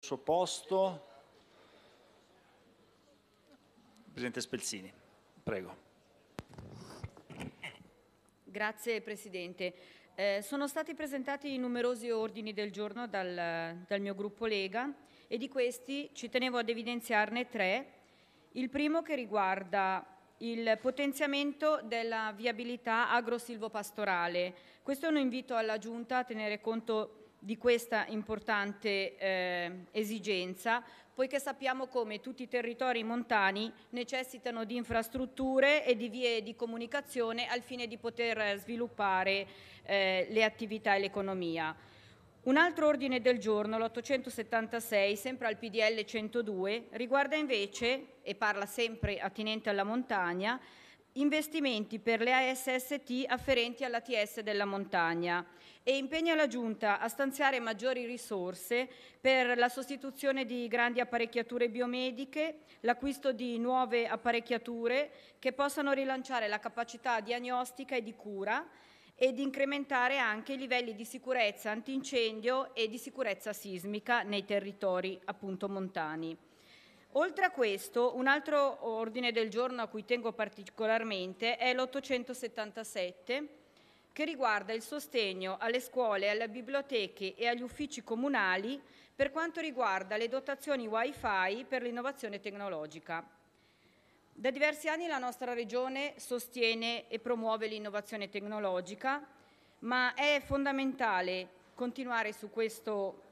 suo posto. Presidente Spelzini, prego. Grazie Presidente. Sono stati presentati numerosi ordini del giorno dal mio gruppo Lega e di questi ci tenevo ad evidenziarne 3. Il primo che riguarda il potenziamento della viabilità agro-silvopastorale. Questo è un invito alla Giunta a tenere conto di questa importante esigenza, poiché sappiamo come tutti i territori montani necessitano di infrastrutture e di vie di comunicazione al fine di poter sviluppare le attività e l'economia. Un altro ordine del giorno, l'876, sempre al PDL 102, riguarda invece, e parla sempre attinente alla montagna, investimenti per le ASST afferenti all'ATS della montagna e impegna la Giunta a stanziare maggiori risorse per la sostituzione di grandi apparecchiature biomediche, l'acquisto di nuove apparecchiature che possano rilanciare la capacità diagnostica e di cura ed incrementare anche i livelli di sicurezza antincendio e di sicurezza sismica nei territori appunto montani. Oltre a questo, un altro ordine del giorno a cui tengo particolarmente è l'877, che riguarda il sostegno alle scuole, alle biblioteche e agli uffici comunali per quanto riguarda le dotazioni Wi-Fi per l'innovazione tecnologica. Da diversi anni la nostra Regione sostiene e promuove l'innovazione tecnologica, ma è fondamentale continuare su questo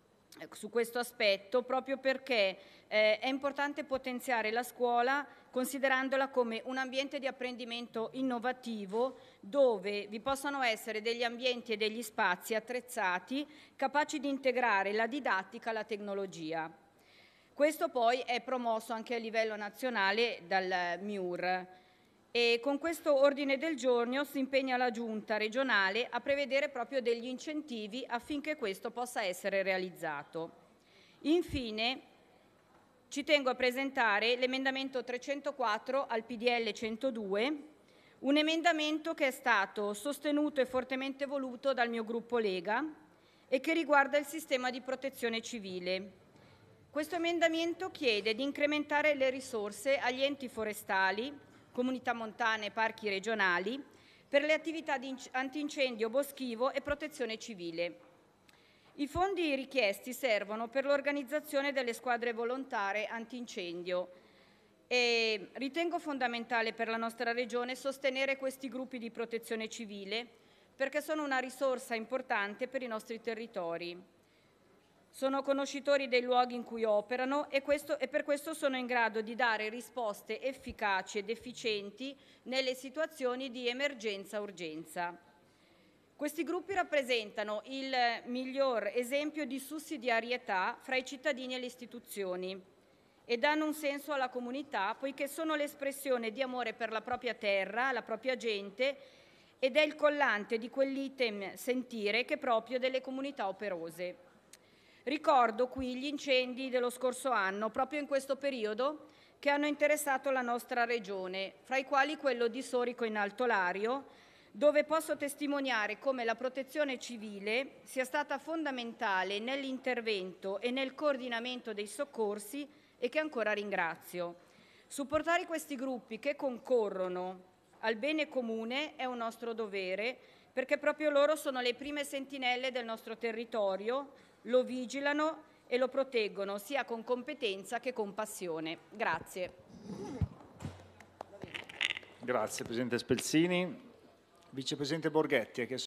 aspetto proprio perché è importante potenziare la scuola considerandola come un ambiente di apprendimento innovativo dove vi possano essere degli ambienti e degli spazi attrezzati capaci di integrare la didattica alla tecnologia. Questo poi è promosso anche a livello nazionale dal MIUR e con questo ordine del giorno si impegna la Giunta regionale a prevedere proprio degli incentivi affinché questo possa essere realizzato. Infine, ci tengo a presentare l'emendamento 304 al PDL 102, un emendamento che è stato sostenuto e fortemente voluto dal mio gruppo Lega e che riguarda il sistema di protezione civile. Questo emendamento chiede di incrementare le risorse agli enti forestali, comunità montane e parchi regionali per le attività di antincendio boschivo e protezione civile. I fondi richiesti servono per l'organizzazione delle squadre volontarie antincendio e ritengo fondamentale per la nostra Regione sostenere questi gruppi di protezione civile perché sono una risorsa importante per i nostri territori. Sono conoscitori dei luoghi in cui operano e per questo sono in grado di dare risposte efficaci ed efficienti nelle situazioni di emergenza-urgenza. Questi gruppi rappresentano il miglior esempio di sussidiarietà fra i cittadini e le istituzioni e danno un senso alla comunità poiché sono l'espressione di amore per la propria terra, la propria gente ed è il collante di quell'item sentire che è proprio delle comunità operose. Ricordo qui gli incendi dello scorso anno, proprio in questo periodo, che hanno interessato la nostra Regione, fra i quali quello di Sorico in Alto Lario, dove posso testimoniare come la protezione civile sia stata fondamentale nell'intervento e nel coordinamento dei soccorsi e che ancora ringrazio. Supportare questi gruppi che concorrono al bene comune è un nostro dovere, perché proprio loro sono le prime sentinelle del nostro territorio, lo vigilano e lo proteggono sia con competenza che con passione. Grazie. Grazie Presidente Spelzini. Vicepresidente Borghetti.